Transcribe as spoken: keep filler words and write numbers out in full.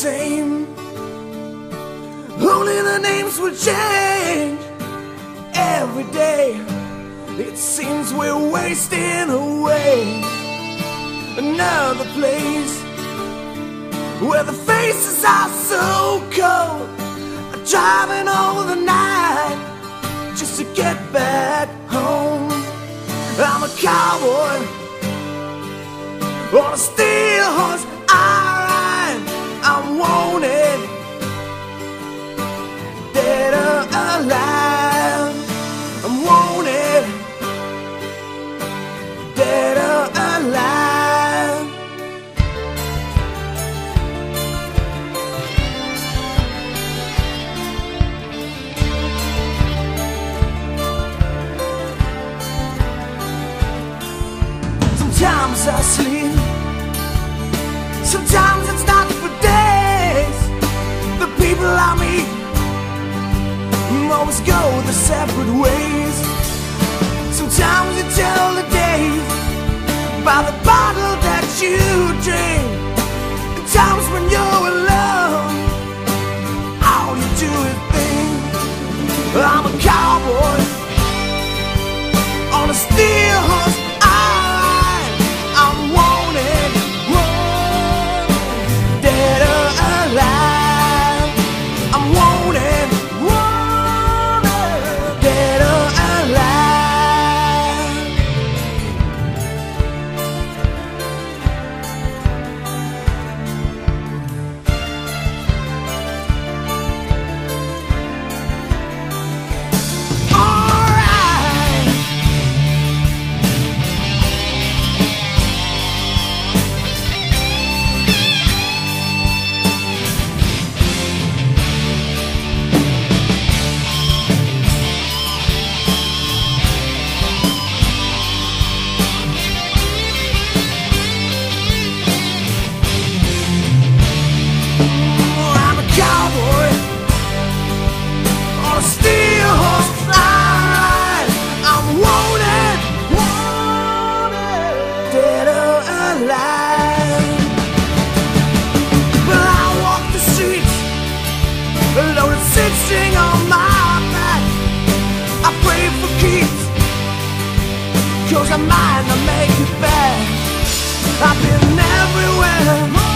same. Only the names will change. Every day it seems we're wasting away. Another place where the faces are so cold, driving all the night just to get back home. I'm a cowboy on a steel horse I ride. I'm wanted, dead or alive. I'm wanted, dead or alive. Sometimes I sleep, sometimes it's not for days. The people I meet always go their separate ways. Sometimes you tell the days by the bottle that you drink. The times when you're alone, all you do is think. I'm a cowboy on a steel horse I ride. I'm wanted, wanted, dead or alive. I'm wanted, wanted, dead or alive. Alright. I'm a cowboy on a steel horse I ride. I'm wanted, wanted, dead or alive. But I walk the streets, a loaded six string on my back. I pray for keeps, 'cause I might not make it back. I've been everywhere.